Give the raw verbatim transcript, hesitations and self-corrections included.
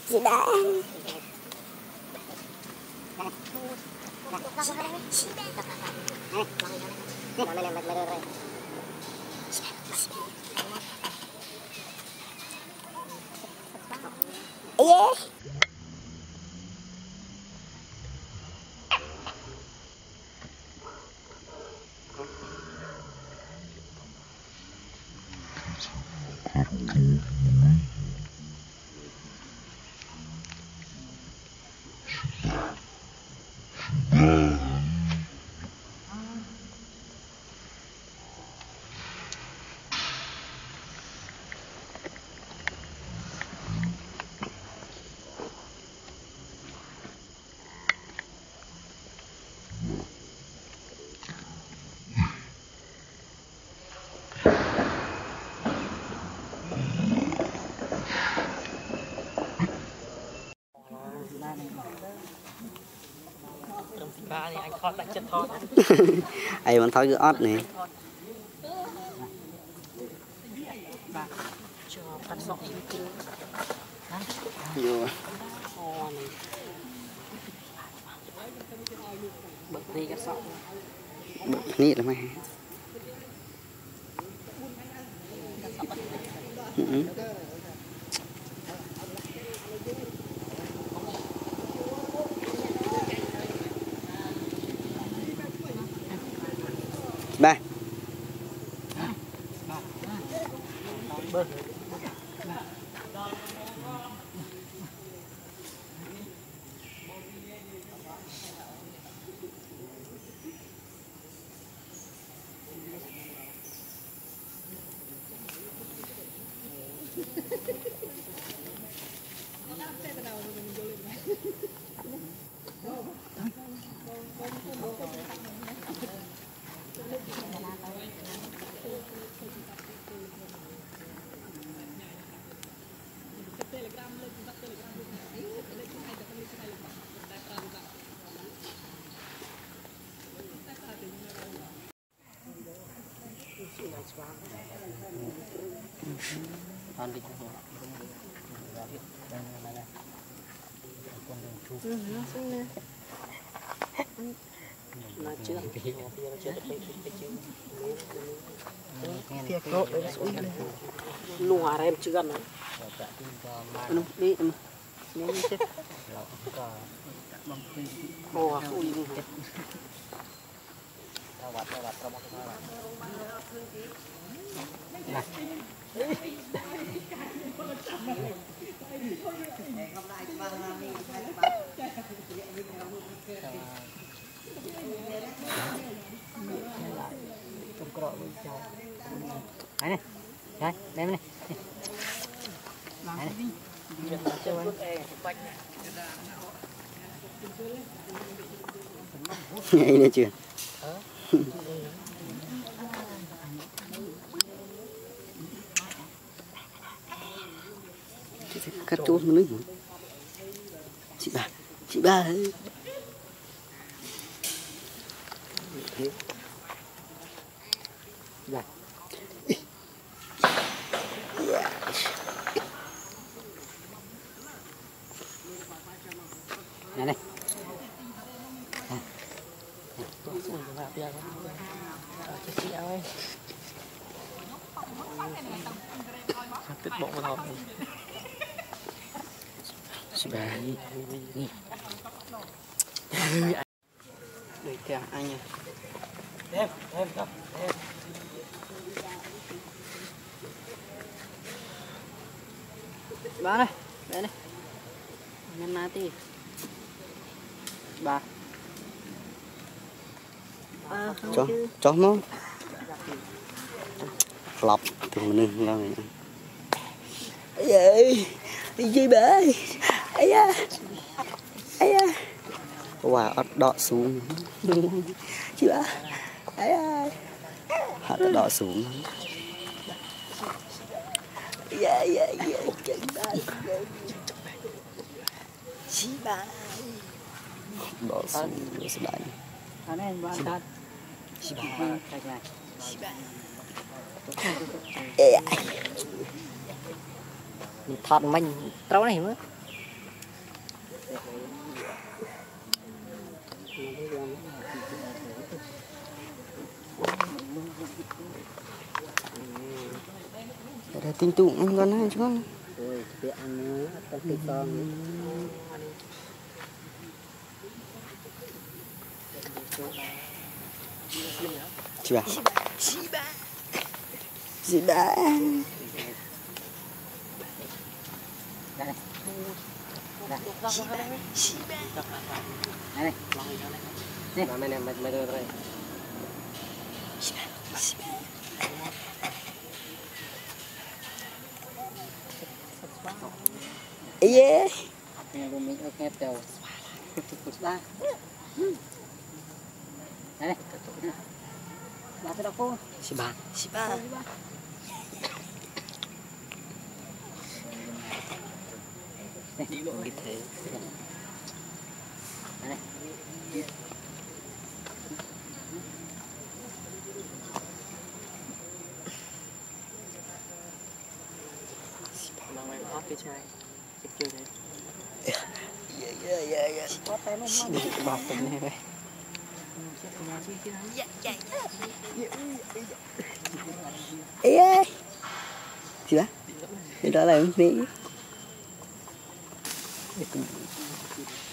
chị đã yeah. Ba này anh thọt đánh chân thọt. Ai vẫn thói cái ót này. Ba cho cắt sọ im kinh. Vô. Bật đi cắt sọ. Bật nít là mày. Ừ. Ba. Bơ. Ăn đi không? Nó chưa lùa em chưa gần Nó đi mà. nên chứ ồ ui trong cọ với cháu này này đây đem này này Ngay đây chưa? Cắt chốt một nước. Chị ba, chị ba ơi. Dạ. Này này. Chị ơi. Tích bộ thôi. Chị ba. Để kìa anh nha. Em, em, em, em. Ba này, đây này. Nhân nati. Ba. À, Cho, cho nó. Lọc từ mình lên này. Ây ơi, gì bà ơi. Ây da. Ây da. Wow, ớt đọ xuống. Chị bà. Ây da. Hạt đọ xuống. Dạ, dạ, dạ, chân bà. Chị bà. Đọ xuống, nó sẽ đánh. Anh em bạn thật. Chị bà. Chị bà. Mình thọt mình trâu này nữa. Ada tintu anh con này con. Ôi, cái ăn nữa, con cái con. Chị bà. Chị bà. Chị bà. Đây này. Đây. Chị bà. Chị bà. Đây này. Đây. Mày này, mày mày rồi rồi. Chị bà. Chị bà. Yeah. Nghe luôn mình nghe đầu. Ba. Đây này. Ba tới đâu cô? Chị bà. Chị bà. Đây, đi lộ như thế. Đây này. Mà mày hot cái trai Chị chưa thế Yeah yeah yeah yeah. Có tay nó Chị được bọc tầm này vậy Yeah. Chị bà. Cái đó là Mỹ.